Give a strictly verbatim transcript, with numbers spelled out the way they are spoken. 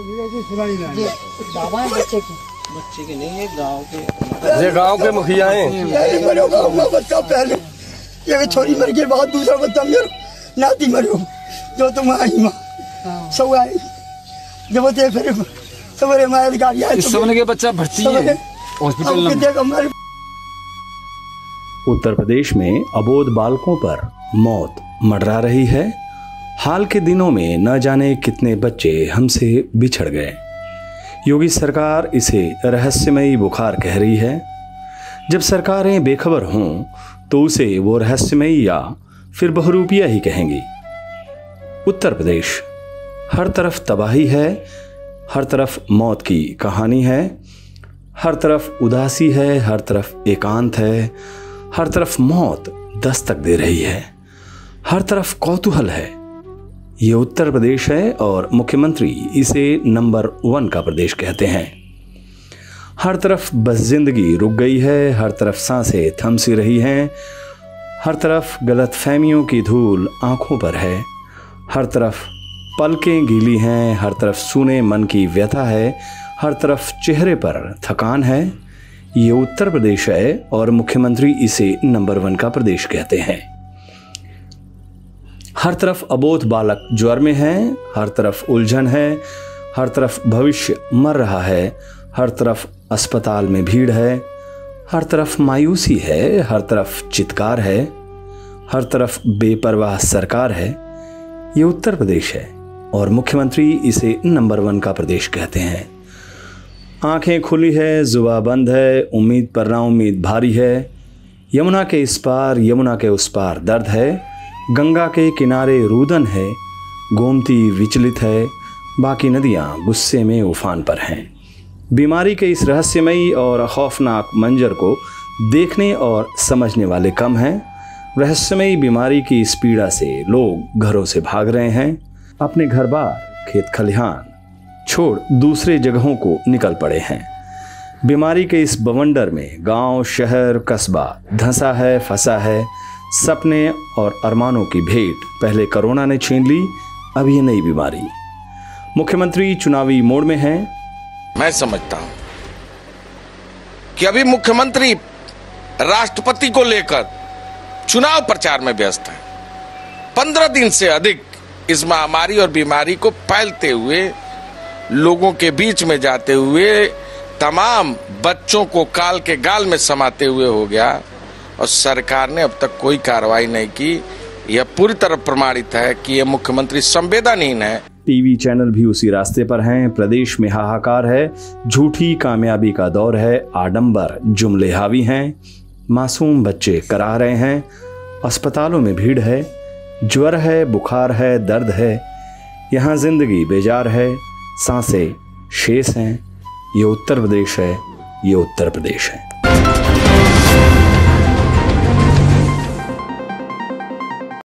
बाबा है बच्चे की बच्चे की नहीं है, गांव के ये गांव के मुखिया हैं। बच्चा पहले ये छोरी मर गई, बहुत दूसरा बच्चा मेरा नाती मरो जो तुम आई माँ सब आई जब ते फिर सवेरे मार गाड़ी आई इस समय के बच्चा भर्ती है हॉस्पिटल में। उत्तर प्रदेश में अबोध बालकों पर मौत मंडरा रही है। हाल के दिनों में न जाने कितने बच्चे हमसे बिछड़ गए। योगी सरकार इसे रहस्यमयी बुखार कह रही है। जब सरकारें बेखबर हों तो उसे वो रहस्यमयी या फिर बहुरूपिया ही कहेंगी। उत्तर प्रदेश हर तरफ तबाही है, हर तरफ मौत की कहानी है, हर तरफ उदासी है, हर तरफ एकांत है, हर तरफ मौत दस्तक दे रही है, हर तरफ कौतूहल है। ये उत्तर प्रदेश है और मुख्यमंत्री इसे नंबर वन का प्रदेश कहते हैं। हर तरफ बस जिंदगी रुक गई है, हर तरफ सांसें थम सी रही हैं, हर तरफ गलतफहमियों की धूल आंखों पर है, हर तरफ पलकें गीली हैं, हर तरफ सूने मन की व्यथा है, हर तरफ चेहरे पर थकान है। ये उत्तर प्रदेश है और मुख्यमंत्री इसे नंबर वन का प्रदेश कहते हैं। हर तरफ अबोध बालक ज्वर में हैं, हर तरफ उलझन है, हर तरफ भविष्य मर रहा है, हर तरफ अस्पताल में भीड़ है, हर तरफ मायूसी है, हर तरफ चित्कार है, हर तरफ बेपरवाह सरकार है। ये उत्तर प्रदेश है और मुख्यमंत्री इसे नंबर वन का प्रदेश कहते हैं। आंखें खुली है, जुबान बंद है, उम्मीद पर ना उम्मीद भारी है। यमुना के इस पार यमुना के उस पार दर्द है, गंगा के किनारे रुदन है, गोमती विचलित है, बाकी नदियां गुस्से में उफान पर हैं। बीमारी के इस रहस्यमयी और खौफनाक मंजर को देखने और समझने वाले कम हैं। रहस्यमयी बीमारी की इस पीड़ा से लोग घरों से भाग रहे हैं, अपने घर बार खेत खलिहान छोड़ दूसरे जगहों को निकल पड़े हैं। बीमारी के इस बवंडर में गांव, शहर, कस्बा धंसा है, फंसा है। सपने और अरमानों की भेंट पहले कोरोना ने छीन ली, अब ये नई बीमारी। मुख्यमंत्री चुनावी मोड में हैं। मैं समझता हूं कि अभी मुख्यमंत्री राष्ट्रपति को लेकर चुनाव प्रचार में व्यस्त है। पंद्रह दिन से अधिक इस महामारी और बीमारी को फैलते हुए लोगों के बीच में जाते हुए तमाम बच्चों को काल के गाल में समाते हुए हो गया और सरकार ने अब तक कोई कार्रवाई नहीं की। यह पूरी तरह प्रमाणित है कि यह मुख्यमंत्री संवेदनहीन है। टीवी चैनल भी उसी रास्ते पर हैं। प्रदेश में हाहाकार है, झूठी कामयाबी का दौर है, आडंबर जुमले हावी हैं, मासूम बच्चे करा रहे हैं, अस्पतालों में भीड़ है, ज्वर है, बुखार है, दर्द है, यहाँ जिंदगी बेजार है, सांसें शेष हैं। ये उत्तर प्रदेश है, ये उत्तर प्रदेश है।